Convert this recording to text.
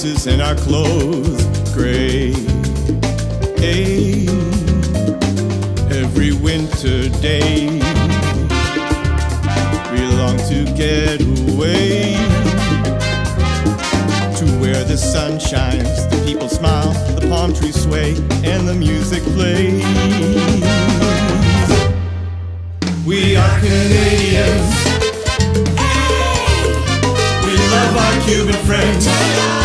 faces and our clothes gray. Hey, every winter day we long to get away to where the sun shines, the people smile, the palm trees sway, and the music plays. We are Canadians. Hey! We love our Cuban friends.